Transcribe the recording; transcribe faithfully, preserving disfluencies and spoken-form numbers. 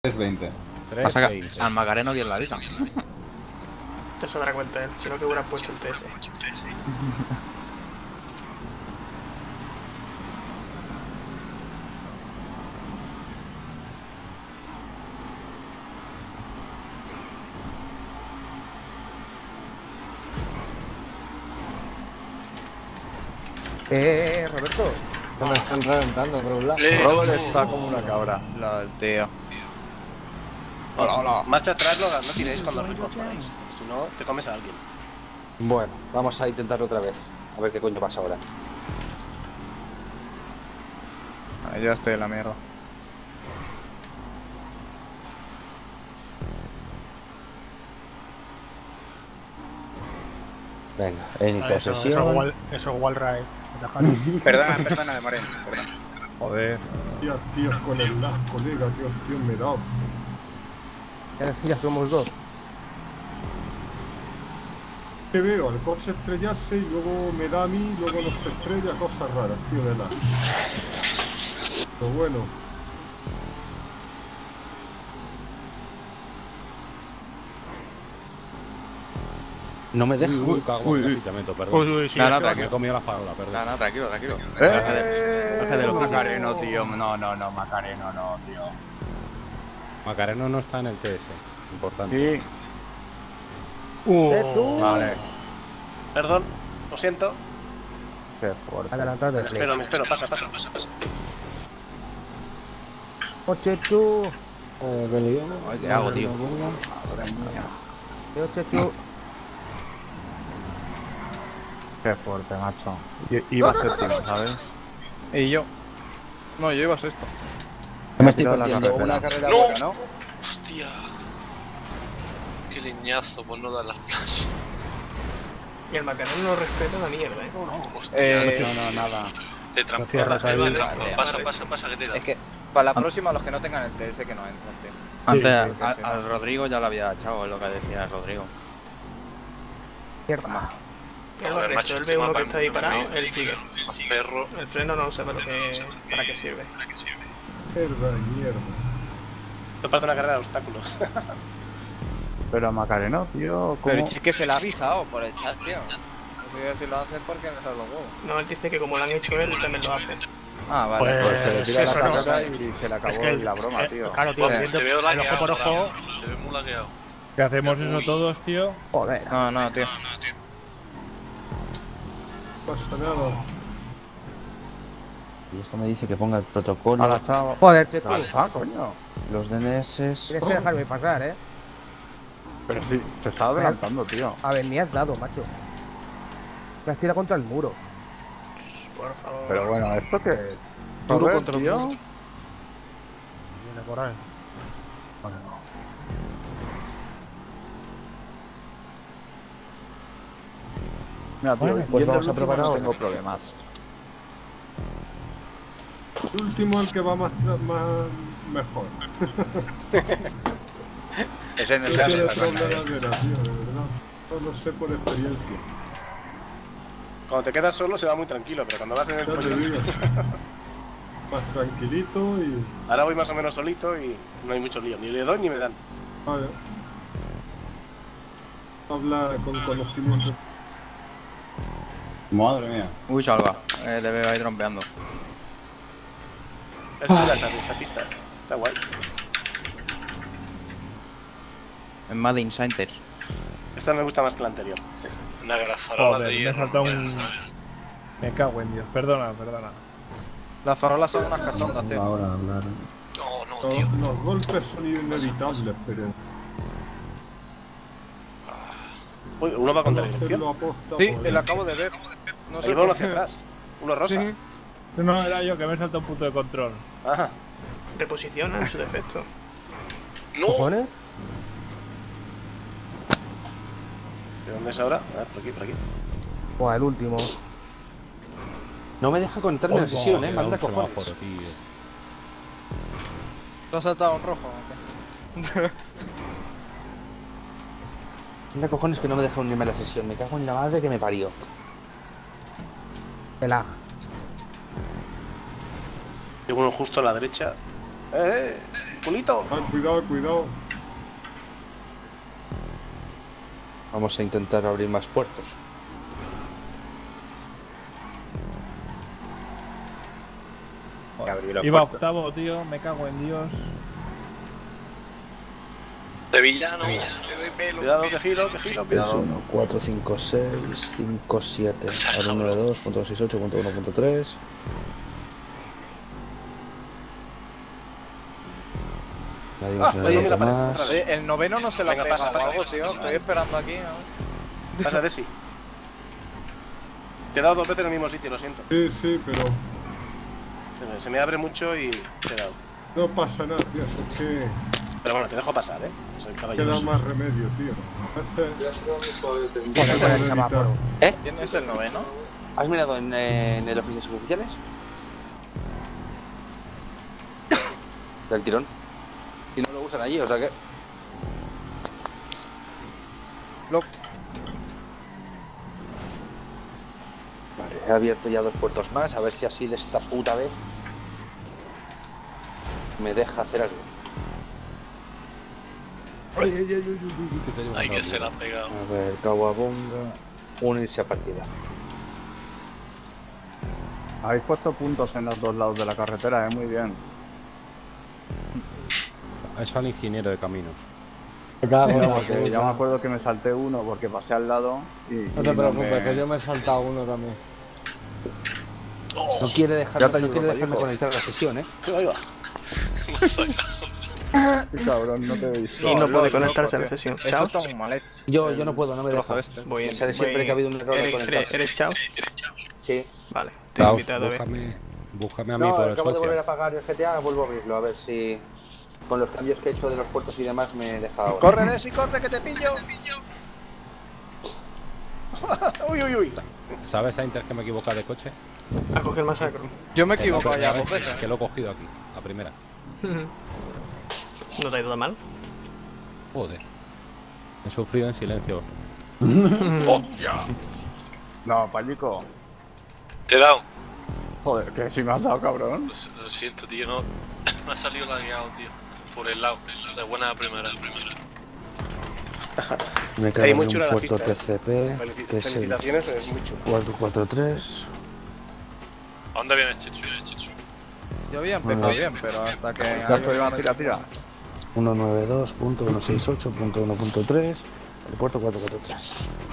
tres veinte. Pasa que al Macareno bien la avisa. Ya se dará cuenta él, si no que hubiera puesto el T S. Eh, Roberto. Se me están reventando por un lado. Robert está como una cabra. Lo tío. Hola, hola. Marcha atrás no, no tiréis cuando os ponéis. Si no, te comes a alguien. Bueno, vamos a intentarlo otra vez. A ver qué coño pasa ahora. Vale, yo estoy en la mierda. Venga, en Vale, eso, posesión. eso, es wall, eso es wall ride. Perdona, perdona, Moreno. Perdona. Joder. Tío, tío, con el lag, colega, tío, tío, me da. Ya, ya somos dos. Que veo al coche estrellarse y luego me da a mí, luego nos estrella, cosas raras, tío, de lag. Pero bueno. No me deja. Uy, cago en el citamiento, perdón. Uy, uy, sí, No, es no, que tranquilo. Me he comido la farola, perdón. No, no, tranquilo, tranquilo. ¡Eh! Baja de, baja de los Macareno, tío. No, no, no, Macareno, no, tío. Macareno no está en el T S. Importante. Sí. Uh, Vale. Perdón, lo siento. Qué fuerte. Adelantado Me del espero, play. me espero, pasa, pasa, pasa, pasa. Oche chu. Eh, ¿qué le digo? Ay, ¿qué hago, tío? Oche chu. Qué fuerte, macho. I- Iba a ser tiempo, ¿sabes? ¿Y yo? No, yo iba a esto. Me estoy Tirado la perdiendo carretera. una carrera ¡No! buena, ¿no? Hostia. Qué leñazo por no dar las plazas. Y el Macareno no respeta una mierda, eh. Hostia. Eh, No, no, nada. Te trampa, cierras te ahí. trampa. Vale, Pasa, vale. pasa, pasa, que te da. Es que para la próxima los que no tengan el T S que no entren, tío. Antes sí, al, sí, al Rodrigo ya lo había echado, es lo que decía Rodrigo. Mierda. Él va Joder, recto, macho, él este ve uno mapa que está ahí es parado, muy- él sigue. Perro. El freno no sabe lo que, para qué sirve. Mierda, mierda. Esto parece una carrera de obstáculos. Pero Macareno, tío, Pero ¿cómo? si es que se le ha avisado por el chat, tío. No sé si lo hacen porque no saben los huevos. No, él dice que como lo han hecho él, también lo hace. Ah, vale. Pues, Pues se le tira eso la no. carrera y se le acabó Es que el- la broma, eh, tío. Claro, tío, Eh, viendo Te veo el ojo lagueado. por ojo. Te veo muy lagueado. ¿Qué hacemos eso todos, tío? Joder. No, no, tío. No pasa nada. Y esto me dice que ponga el protocolo. A la chava. Joder, Chechu. Ah, coño. Los D N S. Tienes que dejarme pasar, eh. Pero sí, se está adelantando, tío. A ver, ni has dado, macho. Me has tirado contra el muro. Por favor. Pero bueno, ¿esto qué es? Duro Correr, contra el tío. muro. Viene por ahí. Bueno, no. Mira, tío, Bueno, pues yendo vamos al a probar último no ahora. tengo problemas. El último el que va más, tra- más mejor. Ese no No está tiene en problemas de la tío, de verdad. No lo sé por experiencia. Cuando te quedas solo se va muy tranquilo, pero cuando vas en el Ya te follón... digo. Más tranquilito y. Ahora voy más o menos solito y no hay mucho lío. Ni le doy ni me dan. Vale. Habla con conocimiento. Madre mía. Uy, salva. Eh, te veo ahí trompeando. Es chula esta, esta pista. Está guay. En Mad Insiders. Esta me gusta más que la anterior. Una gran farola Joder, de me he hierro. saltado bueno, un... ¿sabes? Me cago en Dios. Perdona, perdona. Las farolas son unas cachondas, tío. Ahora hablar. No, no, Los, tío. los golpes son inevitables, pero. Uy, uno va contra No dirección. hacerlo aposta. Sí, por- lo acabo de ver. No sé Ahí va uno por hacia qué. atrás. Uno rosa. Sí. No, era yo que me he saltado un punto de control. Ajá. Reposiciona en su defecto. ¡No! ¿Cojones? ¿De dónde es ahora? Ah, por aquí, por aquí. Buah, el último. No me deja contar la sesión, eh. Manda cojones. semáforo, tío. ¿Lo has saltado en rojo? ¿o qué? Manda cojones que no me deja unirme a la sesión. Me cago en la madre que me parió. El lag. Hay uno justo a la derecha. ¡Eh! Pulito. Ah, cuidado, cuidado. Vamos a intentar abrir más puertos. Iba octavo, tío, me cago en Dios. Sevillano, te doy pelo. Cuidado, que giro, que giro, cuidado. uno, cuatro, cinco, seis, cinco, siete. Ahora uno de dos, punto sesenta y ocho, punto uno, punto tres. Nadie Ah, se oye, nota mira, para, más. otra vez. Oye, el noveno no se la Venga, pega pasa, o pasa, algo, pasa, tío. pasa. Estoy esperando aquí, ¿no? Pasa de sí. Te he dado dos veces en el mismo sitio, lo siento. Sí, sí, pero Se me, se me abre mucho y te he dado. no pasa nada, tío. Es que Pero bueno, te dejo pasar, ¿eh? Soy queda caballero. más remedio, tío. Por eso el semáforo. ¿Quién es el noveno? ¿Has mirado en, eh, en el oficios oficiales? Del tirón. Y no lo usan allí, o sea que. Lo... Vale, he abierto ya dos puertos más, a ver si así de esta puta vez me deja hacer algo. Ay, que se la ha pegado. A ver, Kawabonga, unirse a partida. Habéis puesto puntos en los dos lados de la carretera, eh, muy bien. Eso al ingeniero de caminos. Bueno, porque ya me acuerdo que me salté uno porque pasé al lado y... No te preocupes, que yo me he saltado uno también. No quiere dejarme, Ya te no ayudo, quiere dejarme Payico. conectar a la sesión, eh. Ahí va. Qué cabrón, no te he visto. Y no puede loco, conectarse a la tío. sesión. Esto Chao. está muy mal hecho. Yo, yo no puedo, no me Trozo deja. este. Voy Me en. sale siempre voy- que ha habido un error de ¿Eres, conectarse. ¿Eres Chao? Sí. Vale, te he Tauf, invitado, eh. búscame, búscame a mí No, por el acabo de volver a socio. pagar el G T A, vuelvo a abrirlo, a ver si con los cambios que he hecho de los puertos y demás me deja ahora. Corre, Desi, corre, que te pillo. Uy, uy, uy. ¿Sabes, Inter, que me he equivocado de coche? A coger el masacro. Yo me he Que no, equivocado pero ya ya dos ves, veces. Que lo he cogido aquí, la primera. No te ha ido mal. Joder. He sufrido en silencio. No, Payico. Te he dado. Joder, que si me has dado, cabrón. Lo, lo siento, tío, no. Me ha salido lagueado, tío. Por el lado, de buena a primera. Me Hay cae muy en chula un la puerto pista, T C P, Felici- que es el Felicitaciones, es muy chulo. cuatro cuatro tres. ¿A dónde vienes, Chichu? Chichu? Yo había empezado bien, pero hasta que... Ya estoy, va, tira, tira. ciento noventa y dos punto ciento sesenta y ocho punto uno punto tres, el puerto cuatro cuatro tres.